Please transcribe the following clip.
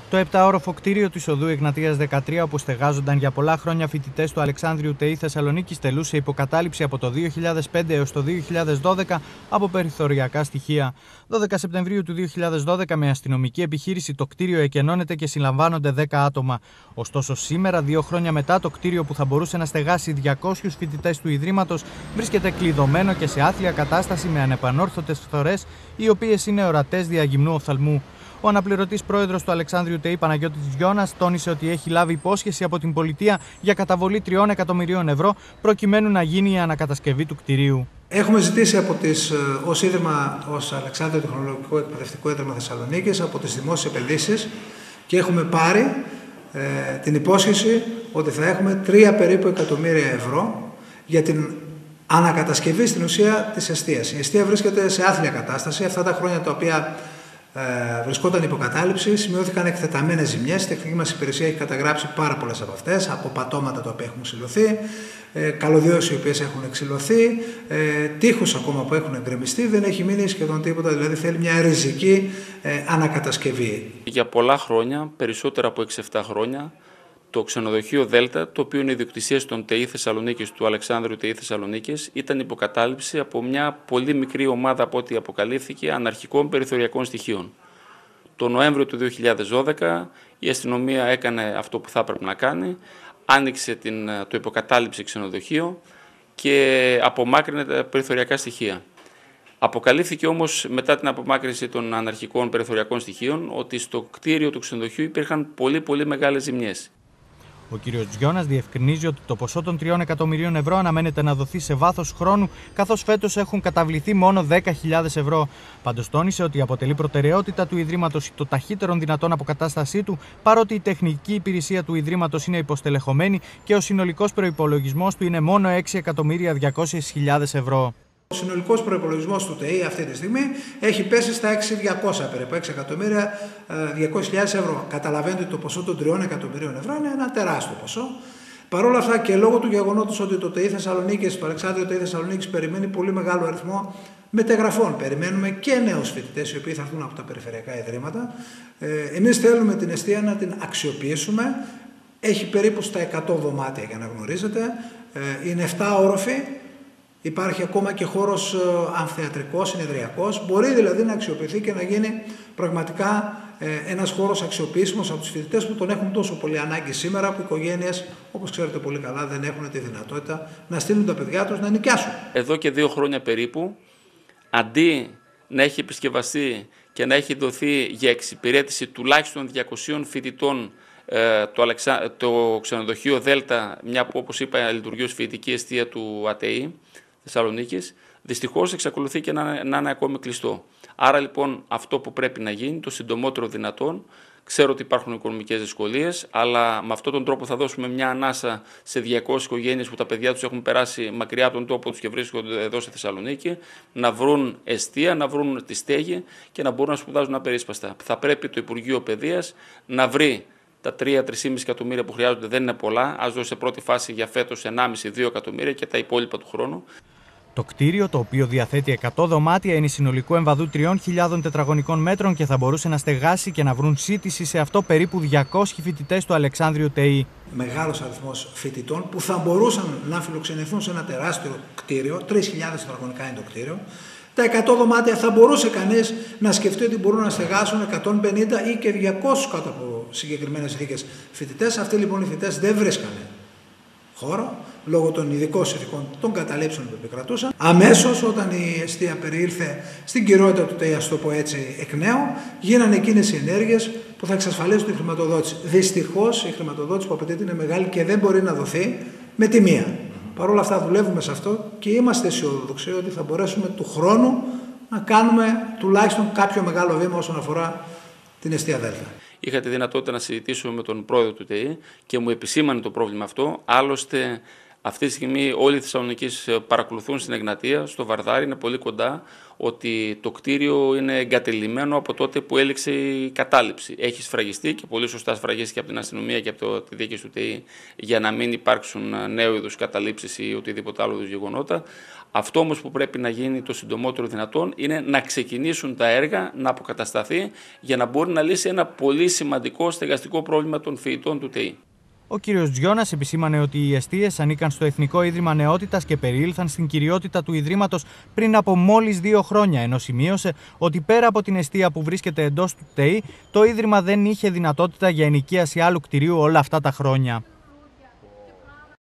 Το 7όροφο κτίριο της οδού Εγνατίας 13, όπου στεγάζονταν για πολλά χρόνια φοιτητές του Αλεξάνδριου ΤΕΙ Θεσσαλονίκης, τελούσε υποκατάληψη από το 2005 έως το 2012 από περιθωριακά στοιχεία. 12 Σεπτεμβρίου του 2012, με αστυνομική επιχείρηση, το κτίριο εκενώνεται και συλλαμβάνονται 10 άτομα. Ωστόσο, σήμερα, 2 χρόνια μετά, το κτίριο που θα μπορούσε να στεγάσει 200 φοιτητές του Ιδρύματος βρίσκεται κλειδωμένο και σε άθλια κατάσταση με ανεπανόρθωτες φθορές, οι οποίες είναι ορατές δια γυμνού οφθαλμού. Ο αναπληρωτής πρόεδρος του Αλεξάνδριου ΤΕΙ, Παναγιώτης Γιώνας, τόνισε ότι έχει λάβει υπόσχεση από την πολιτεία για καταβολή 3 εκατομμυρίων ευρώ προκειμένου να γίνει η ανακατασκευή του κτηρίου. Έχουμε ζητήσει ως Ίδρυμα, ως Αλεξάνδριο Τεχνολογικό Εκπαιδευτικό Ίδρυμα Θεσσαλονίκης, από τις δημόσιες επενδύσεις και έχουμε πάρει την υπόσχεση ότι θα έχουμε 3 περίπου εκατομμύρια ευρώ για την ανακατασκευή στην ουσία της εστίας. Η εστία βρίσκεται σε άθλια κατάσταση. Αυτά τα χρόνια τα οποία βρισκόταν υποκατάληψη, σημειώθηκαν εκτεταμένες ζημιές. Η τεχνική μας υπηρεσία έχει καταγράψει πάρα πολλές από αυτές, από πατώματα τα οποία έχουν ξυλωθεί, καλωδιώσεις οι οποίες έχουν εξυλωθεί, τείχους ακόμα που έχουν εγκρεμιστεί, δεν έχει μείνει σχεδόν τίποτα, δηλαδή θέλει μια ριζική ανακατασκευή. Για πολλά χρόνια, περισσότερα από 6-7 χρόνια, το ξενοδοχείο Δέλτα, το οποίο είναι ιδιοκτησία των ΤΕΙ Θεσσαλονίκης, του Αλεξάνδριου ΤΕΙ Θεσσαλονίκης, ήταν υποκατάληψη από μια πολύ μικρή ομάδα, από ό,τι αποκαλύφθηκε, αναρχικών περιθωριακών στοιχείων. Το Νοέμβριο του 2012 η αστυνομία έκανε αυτό που θα έπρεπε να κάνει, άνοιξε το υποκατάληψη ξενοδοχείο και απομάκρυνε τα περιθωριακά στοιχεία. Αποκαλύφθηκε όμως μετά την απομάκρυνση των αναρχικών περιθωριακών στοιχείων ότι στο κτίριο του ξενοδοχείου υπήρχαν πολύ μεγάλες ζημιές. Ο κ. Γιώνας διευκρινίζει ότι το ποσό των 3 εκατομμυρίων ευρώ αναμένεται να δοθεί σε βάθος χρόνου, καθώς φέτος έχουν καταβληθεί μόνο 10.000 ευρώ. Πάντως τόνισε ότι αποτελεί προτεραιότητα του Ιδρύματος το ταχύτερον δυνατόν αποκατάστασή του, παρότι η τεχνική υπηρεσία του Ιδρύματος είναι υποστελεχωμένη και ο συνολικός προϋπολογισμός του είναι μόνο 6.200.000 ευρώ. Ο συνολικός προϋπολογισμός του ΤΕΙ αυτή τη στιγμή έχει πέσει στα 6.200 περίπου, 6.200.000 ευρώ. Καταλαβαίνετε ότι το ποσό των 3 εκατομμυρίων ευρώ είναι ένα τεράστιο ποσό. Παρ' όλα αυτά και λόγω του γεγονότος ότι το ΤΕΙ Θεσσαλονίκης, το Αλεξάνδριο ΤΕΙ Θεσσαλονίκης περιμένει πολύ μεγάλο αριθμό μετεγραφών. Περιμένουμε και νέους φοιτητές οι οποίοι θα έρθουν από τα περιφερειακά ιδρύματα. Εμείς θέλουμε την εστία να την αξιοποιήσουμε. Έχει περίπου στα 100 δωμάτια για να γνωρίζετε. Είναι 7 όροφοι. Υπάρχει ακόμα και χώρος αμφιθεατρικός, συνεδριακός. Μπορεί δηλαδή να αξιοποιηθεί και να γίνει πραγματικά ένας χώρος αξιοποιήσιμος από τους φοιτητές που τον έχουν τόσο πολύ ανάγκη σήμερα, που οι οικογένειες, όπως ξέρετε πολύ καλά, δεν έχουν τη δυνατότητα να στείλουν τα παιδιά τους να νοικιάσουν. Εδώ και 2 χρόνια περίπου, αντί να έχει επισκευαστεί και να έχει δοθεί για εξυπηρέτηση τουλάχιστον 200 φοιτητών το ξενοδοχείο Δέλτα, μια που όπως είπα λειτουργεί ως φοιτητική εστία του ΑΤΕΙ Θεσσαλονίκης, δυστυχώς εξακολουθεί και να είναι ακόμη κλειστό. Άρα λοιπόν αυτό που πρέπει να γίνει το συντομότερο δυνατόν, ξέρω ότι υπάρχουν οικονομικές δυσκολίες, αλλά με αυτόν τον τρόπο θα δώσουμε μια ανάσα σε 200 οικογένειες που τα παιδιά τους έχουν περάσει μακριά από τον τόπο τους και βρίσκονται εδώ στη Θεσσαλονίκη, να βρουν εστία, να βρουν τη στέγη και να μπορούν να σπουδάζουν απερίσπαστα. Θα πρέπει το Υπουργείο Παιδείας να βρει τα 3-3,5 εκατομμύρια που χρειάζονται, δεν είναι πολλά. Ας δώσει σε πρώτη φάση για φέτος 1,5-2 εκατομμύρια και τα υπόλοιπα του χρόνου. Το κτίριο, το οποίο διαθέτει 100 δωμάτια, είναι συνολικού εμβαδού 3.000 τετραγωνικών μέτρων και θα μπορούσε να στεγάσει και να βρουν σύντηση σε αυτό περίπου 200 φοιτητές του Αλεξάνδριου ΤΕΙ. Μεγάλος αριθμός φοιτητών που θα μπορούσαν να φιλοξενηθούν σε ένα τεράστιο κτίριο, 3.000 τετραγωνικά είναι το κτίριο. Τα 100 δωμάτια θα μπορούσε κανείς να σκεφτεί ότι μπορούν να στεγάσουν 150 ή και 200 κάτω από συγκεκριμένες συνθήκες φοιτητές. Αυτοί λοιπόν οι φοιτητές δεν βρίσκανε χώρο λόγω των ειδικών συνθήκων των καταλήψεων που επικρατούσαν. Αμέσως όταν η εστία περιήλθε στην κυριότητα του ΤΕΙ, ας το πω έτσι, εκ νέου, γίνανε εκείνες οι ενέργειες που θα εξασφαλίσουν τη χρηματοδότηση. Δυστυχώς η χρηματοδότηση που απαιτείται είναι μεγάλη και δεν μπορεί να δοθεί με τη μία. Παρ' όλα αυτά δουλεύουμε σε αυτό και είμαστε αισιόδοξοι ότι θα μπορέσουμε του χρόνου να κάνουμε τουλάχιστον κάποιο μεγάλο βήμα όσον αφορά την εστία Δέλτα. Είχα τη δυνατότητα να συζητήσω με τον πρόεδρο του ΤΕΙ και μου επισήμανε το πρόβλημα αυτό. Άλλωστε, αυτή τη στιγμή όλοι οι Θεσσαλονικείς παρακολουθούν στην Εγνατία, στο Βαρδάρι, είναι πολύ κοντά, ότι το κτίριο είναι εγκατελειμμένο από τότε που έληξε η κατάληψη. Έχει σφραγιστεί και πολύ σωστά σφραγίστηκε από την αστυνομία και από τη διοίκηση του ΤΕΗ για να μην υπάρξουν νέου είδους καταλήψεις ή οτιδήποτε άλλο είδους γεγονότα. Αυτό όμως που πρέπει να γίνει το συντομότερο δυνατόν είναι να ξεκινήσουν τα έργα, να αποκατασταθεί για να μπορεί να λύσει ένα πολύ σημαντικό στεγαστικό πρόβλημα των φοιτητών του ΤΕΗ. Ο κύριος Τζιώνας επισήμανε ότι οι εστίες ανήκαν στο Εθνικό Ίδρυμα Νεότητας και περιήλθαν στην κυριότητα του Ιδρύματος πριν από μόλις 2 χρόνια, ενώ σημείωσε ότι πέρα από την εστία που βρίσκεται εντός του ΤΕΗ, το Ίδρυμα δεν είχε δυνατότητα για ενοικίαση άλλου κτηρίου όλα αυτά τα χρόνια.